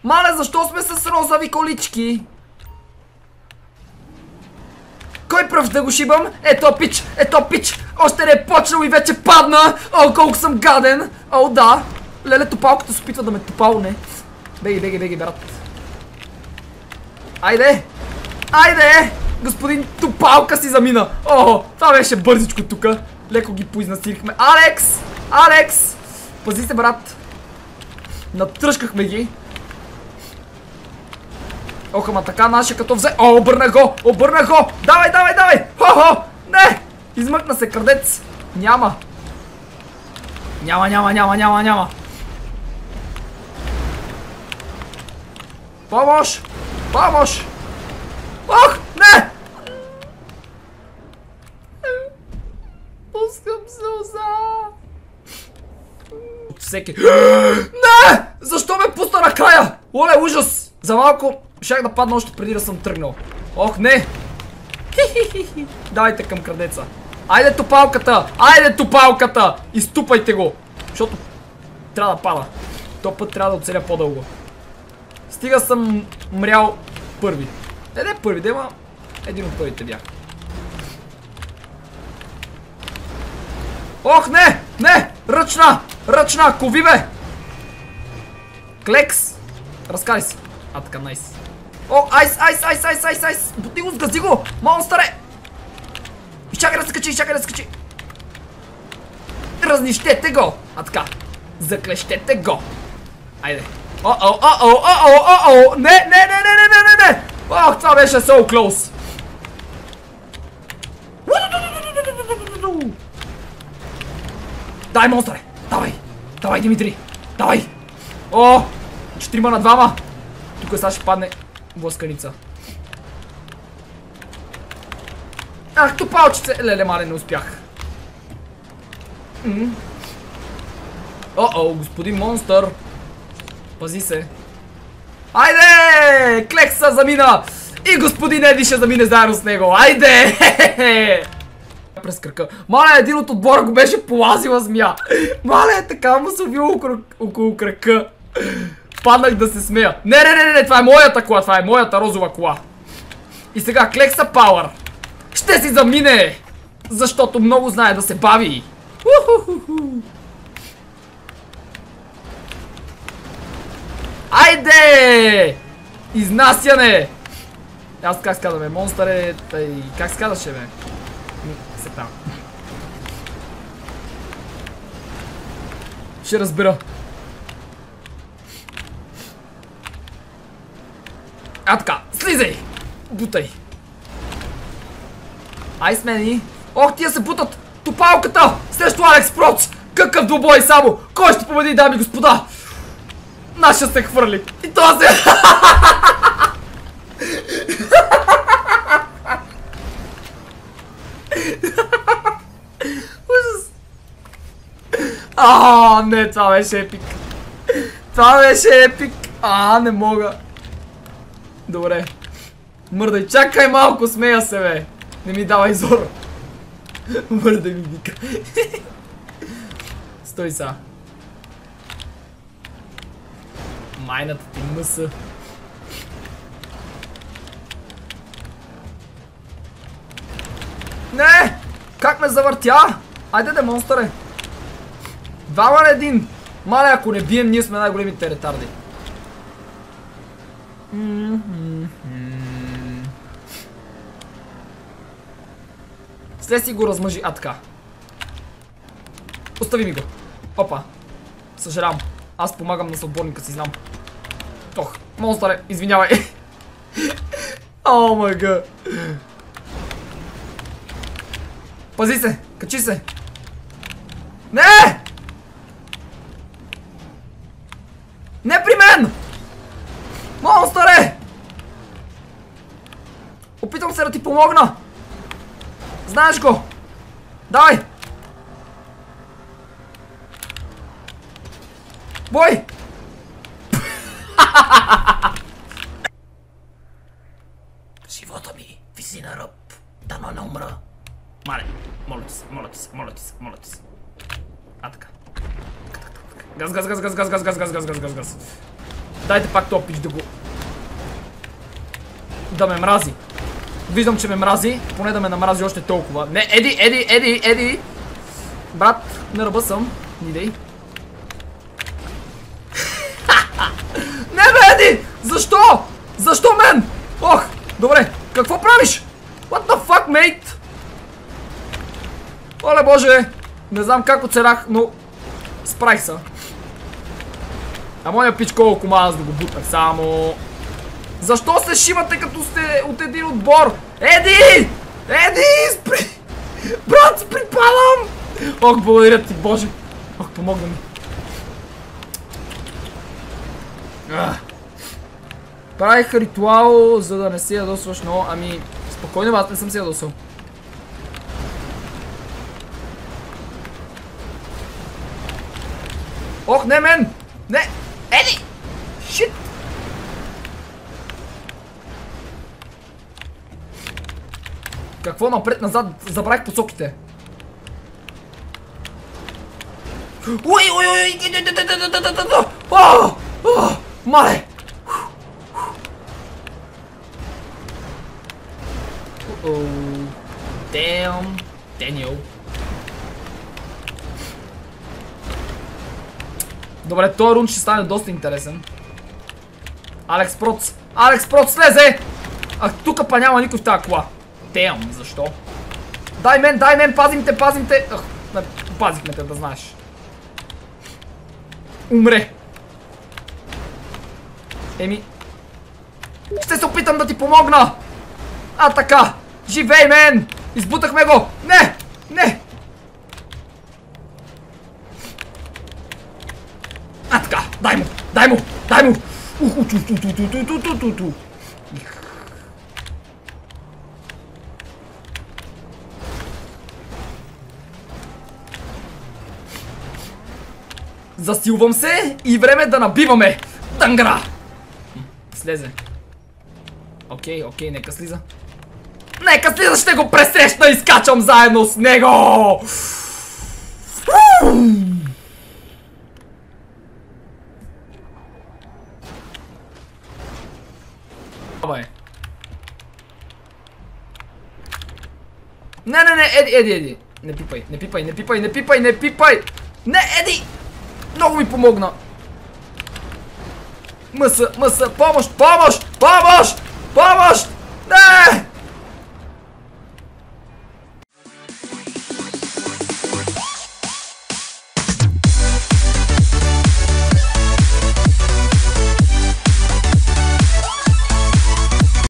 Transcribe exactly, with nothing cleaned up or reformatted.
Мале, защо сме с розови колички? Кой пръв да го шибам? Ето пич, ето пич. Още не е почнал и вече падна. О, колко съм гаден. О, да. Леле, топалката се опитва да ме топалне. Беги, беги, беги, брат. Айде. Айде. Господин топалка си замина. О, това беше бързичко тука. Леко ги поизнасирихме. Алекс! Алекс! Пази се, брат. Натръшкахме ги. Ох, ама така нашия като взе. О, обърнах го! Обърнах го! Давай, давай, давай! Хо-хо! Не! Измъкна се, крадец! Няма! Няма, няма, няма, няма, няма! Помощ! Помощ! Ох! Не! Пускам сълза! От всеки... Не! Защо ме пусна накрая? Оле, ужас! За малко щях да падна още преди да съм тръгнал. Ох, не! Хи-хи-хи-хи! Давайте към крадеца. Айде топалката! Айде топалката! Изтупайте го! Защото трябва да пада. То път трябва да оцеля по-дълго. Стига съм мрял първи. Не, не първи, да има един от първите бях. Ох, не! Не! Ръчна! Ръчна! Кови, бе! Клекс! Разкали се. А, така, найс. О, айс, айс, айс, айс, айс, айс! Бути го, сгази го! Монстъре! Изчакай да се качи, изчакай да се качи! Разнищете го! А, така. Заклещете го! Айде. О-о, о-о, о-о, о-о! Не, не, не, не, не, не, не! Ох, това беше so close! Дай, монстъре! Давай! Давай, Димитри! Давай! О! Четирима на двама! Тук сега ще падне блъсканица. Ах, топалчице! Леле, мале, не успях. О-о, господин монстър! Пази се! Айде! Клекса замина! И господин Еди ще замине заедно с него! Айде! През кръка. Мале, един от отбора го беше полазила змия. Мале, така му се увила около, около кръка. Паднах да се смея. Не, не, не, не, това е моята кола, това е моята розова кола. И сега Клекса Пауър ще си замине, защото много знае да се бави. Уху-ху-ху. Айде! Изнасяне! Аз как се казваме? Монстър е... Тъй... Как се казваше, бе? Се там. Ще разбера. А така, слизай! Бутай! Айсмени! Ох, тия се бутат! Топалката! Срещу Алекс Проц! Какъв двубой само! Кой ще победи, дами и господа? Наша се хвърли! И това се... Ужас! Ааа, не, това беше епик! Това беше епик! Аа, не мога! Добре. Мърдай, чакай малко, смея се, бе! Не ми давай зор! Мърдай ми вика. Стой са. Майната ти мъса. Не! Как ме завъртя? Айде де, монстъре! Двама на един! Мале, ако не бием, ние сме най-големите ретарди. След си го размъжи. А, така. Остави ми го. Опа. Съжалявам. Аз помагам на съотборника си, знам. Ох, монстъре, извинявай. О май гад. Пази се, качи се. Не! Не при мен! Монстъре! Опитвам се да ти помогна. Знаеш го. Давай! Бой! Живота ми виси на ръб. Дано не умра. Мале, моля ти се, моля ти се, моля ти се, моля ти се. А така. Газ, газ, газ, газ, газ, газ, газ, газ, газ, газ, газ, газ. Дайте пак този пич да го... Да ме мрази. Виждам, че ме мрази. Поне да ме намрази още толкова. Не, Еди, Еди, Еди, Еди. Брат, на ръба съм. Нидей. Не бе, Еди! Защо? Защо мен? Ох, добре. Какво правиш? What the fuck, mate? Оле боже. Не знам как оцелях, но... Справих се. А моя пич колко ма аз да го бутнах само. Защо се шимате като сте от един отбор? Еди! Еди! Спри! Брат, припадам! Ох, благодаря ти, боже. Ох, помогна ми. Правих ритуал, за да не се ядосваш, но ами... Спокойно, аз не съм се ядосал. Ох, не мен! Не! Еди! Шит! Какво напред-назад? Забравих посоките. Уй, уй, уй! О! О! Мале! Оу! Дем! Дениел! Добре, този рун ще стане доста интересен. Алекс Проц! Алекс Проц, слезе! А тук па няма никой в тази кола. Тем, защо? Дай мен, дай мен, пазим те, пазим те! Ах, не, пазихме те, да знаеш. Умре. Еми. Ще се опитам да ти помогна! А така! Живей, мен! Избутахме го! Не! Не! А така! Дай му! Дай му! Дай му! Засилвам се и време да набиваме! Дангра! Слезе. Окей, окей, нека слиза. Нека слиза, ще го пресрещна и скачам заедно с него! Не, не, не, Еди, Еди, Еди. Не пипай, не пипай, не пипай, не пипай, не пипай! Не, Еди! Много ми помогна! Мъса, мъса, помощ, помощ, помощ, помощ! Не!